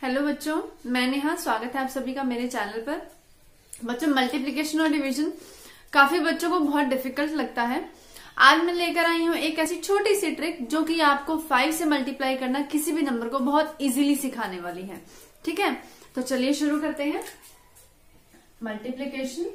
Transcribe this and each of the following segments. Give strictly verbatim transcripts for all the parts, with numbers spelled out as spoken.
Hello बच्चों, मैं नेहा। स्वागत है आप सभी का मेरे चैनल पर। बच्चों, मल्टीप्लिकेशन और डिवीजन काफी बच्चों को बहुत डिफिकल्ट लगता है। आज मैं लेकर आई हूँ एक ऐसी छोटी सी ट्रिक जो कि आपको फाइव से मल्टीप्लाई करना किसी भी नंबर को बहुत इजीली सिखाने वाली है। ठीक है, तो चलिए शुरू करते हैं। Multiplication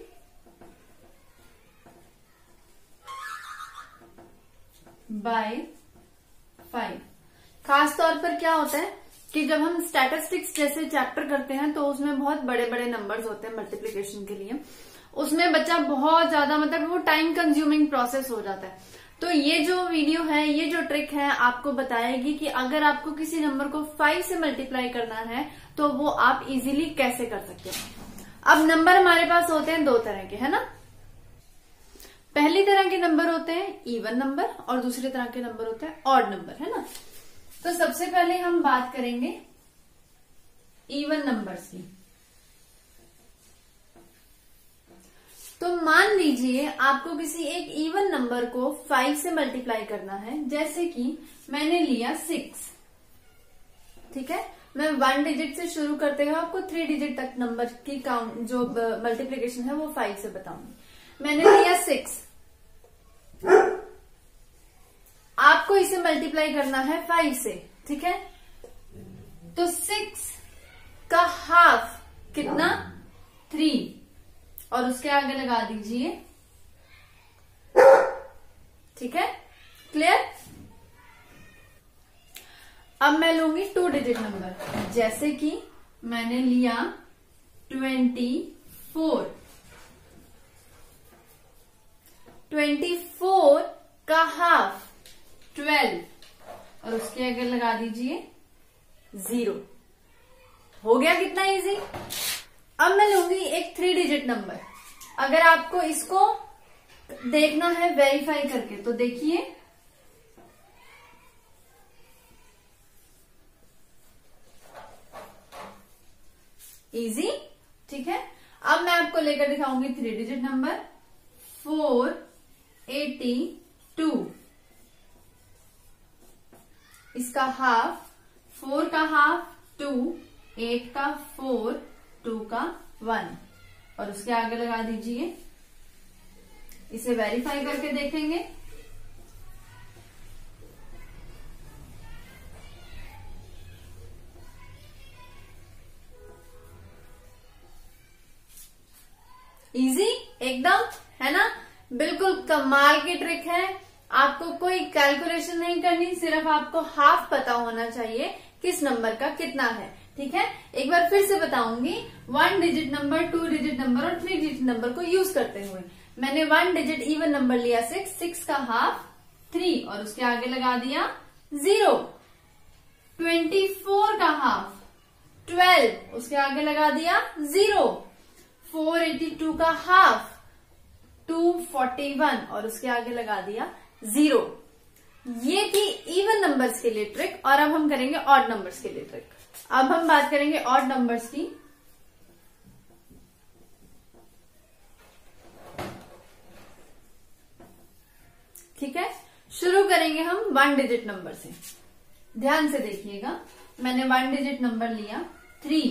by five. खास तौर पर क्या होता है कि जब हम स्टैटिस्टिक्स जैसे चैप्टर करते हैं तो उसमें बहुत बड़े बड़े नंबर्स होते हैं मल्टीप्लिकेशन के लिए। उसमें बच्चा बहुत ज्यादा मतलब वो टाइम कंज्यूमिंग प्रोसेस हो जाता है। तो ये जो वीडियो है, ये जो ट्रिक है, आपको बताएगी कि अगर आपको किसी नंबर को फाइव से मल्टीप्लाई करना है तो वो आप इजीली कैसे कर सकते हैं। अब नंबर हमारे पास होते हैं दो तरह के, है ना। पहली तरह के नंबर होते हैं इवन नंबर और दूसरी तरह के नंबर होते हैं ऑड नंबर, है ना। तो सबसे पहले हम बात करेंगे इवन नंबर्स की। तो मान लीजिए आपको किसी एक इवन नंबर को फाइव से मल्टीप्लाई करना है। जैसे कि मैंने लिया सिक्स। ठीक है, मैं वन डिजिट से शुरू करते हुए आपको थ्री डिजिट तक नंबर की काउंट जो मल्टीप्लिकेशन है वो फाइव से बताऊंगी। मैंने लिया सिक्स, आपको इसे मल्टीप्लाई करना है फाइव से। ठीक है, तो सिक्स का हाफ कितना, थ्री, और उसके आगे लगा दीजिए। ठीक है, क्लियर। अब मैं लूंगी टू डिजिट नंबर। जैसे कि मैंने लिया ट्वेंटी फोर। ट्वेंटी फोर का हाफ ट्वेल्व, और उसके आगे लगा दीजिए जीरो। हो गया कितना इजी। अब मैं लूंगी एक थ्री डिजिट नंबर। अगर आपको इसको देखना है वेरीफाई करके तो देखिए, इजी। ठीक है, अब मैं आपको लेकर दिखाऊंगी three digit number four eighty two. इसका हाफ, फोर का हाफ टू, एट का फोर, टू का वन, और उसके आगे लगा दीजिए। इसे वेरीफाई करके देखेंगे। इजी एकदम, है ना। बिल्कुल कमाल की ट्रिक है। आपको कोई कैलकुलेशन नहीं करनी, सिर्फ आपको हाफ पता होना चाहिए किस नंबर का कितना है। ठीक है, एक बार फिर से बताऊंगी। One digit number, two digit number और थ्री डिजिट नंबर को यूज करते हुए मैंने वन डिजिट इवन नंबर लिया सिक्स, सिक्स का हाफ थ्री, और उसके आगे लगा दिया जीरो। ट्वेंटी फोर का हाफ ट्वेल्व, उसके आगे लगा दिया जीरो। फोर एटी टू का हाफ टू फोर्टी वन, और उसके आगे लगा दिया जीरो। ये थी इवन नंबर्स के लिए ट्रिक, और अब हम करेंगे ऑड नंबर्स के लिए ट्रिक। अब हम बात करेंगे ऑड नंबर्स की। ठीक है, शुरू करेंगे हम वन डिजिट नंबर से। ध्यान से देखिएगा, मैंने वन डिजिट नंबर लिया थ्री।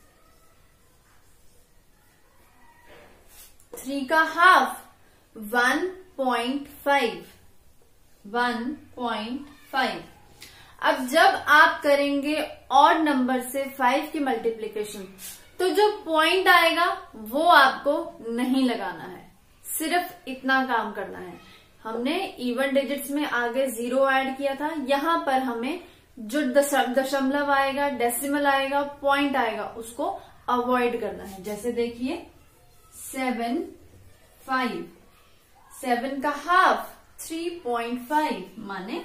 थ्री का half one point five, one point five. अब जब आप करेंगे ऑड नंबर से फाइव की मल्टीप्लिकेशन तो जो पॉइंट आएगा वो आपको नहीं लगाना है, सिर्फ इतना काम करना है। हमने इवन डिजिट्स में आगे जीरो ऐड किया था, यहां पर हमें जो दशमलव आएगा, डेसिमल आएगा, पॉइंट आएगा, उसको अवॉइड करना है। जैसे देखिए सेवन फाइव, सेवन का हाफ थ्री पॉइंट फाइव, माने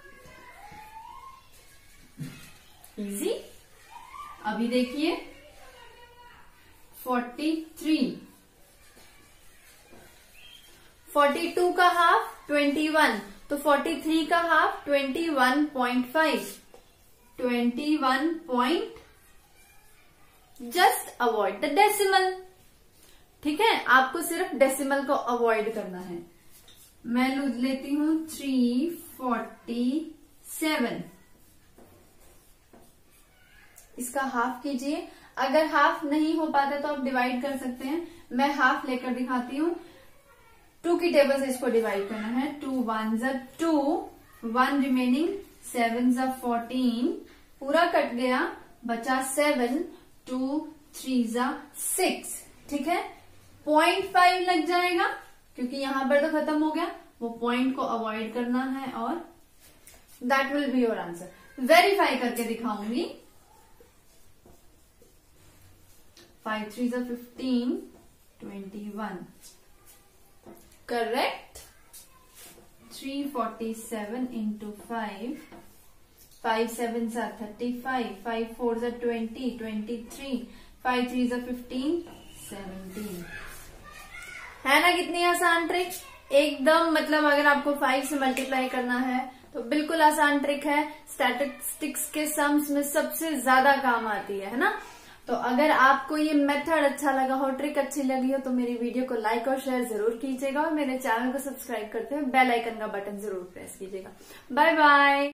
इजी। अभी देखिए फोर्टी थ्री, फोर्टी टू का हाफ ट्वेंटी वन, तो फोर्टी थ्री का half twenty one point five, twenty one point, just avoid the decimal. ठीक है, आपको सिर्फ डेसिमल को अवॉइड करना है। मैं लेती हूं थ्री फोर्टी सेवन। इसका हाफ कीजिए। अगर हाफ नहीं हो पाता तो आप डिवाइड कर सकते हैं। मैं हाफ लेकर दिखाती हूँ। टू की टेबल से इसको डिवाइड करना है। टू वन जा टू, वन रिमेनिंग, सेवन जा फोर्टीन, पूरा कट गया, बचा सेवन, टू थ्री जा सिक्स। ठीक है, पॉइंट फाइव लग जाएगा क्योंकि यहां पर तो खत्म हो गया, वो पॉइंट को अवॉइड करना है और that will be your answer. Verify करके दिखाऊंगी। फाइव थ्री जा fifteen, twenty one, correct. Three forty seven into five, five seven जा थर्टी फाइव, फाइव फोर जा twenty, twenty three, five three जा फिफ्टीन, सेवनटीन। है ना कितनी आसान ट्रिक, एकदम। मतलब अगर आपको फाइव से मल्टीप्लाई करना है तो बिल्कुल आसान ट्रिक है। स्टैटिस्टिक्स के सम्स में सबसे ज्यादा काम आती है, है ना। तो अगर आपको ये मेथड अच्छा लगा हो, ट्रिक अच्छी लगी हो, तो मेरी वीडियो को लाइक और शेयर जरूर कीजिएगा और मेरे चैनल को सब्सक्राइब करते हुए बेल आइकन का बटन जरूर प्रेस कीजिएगा। Bye bye.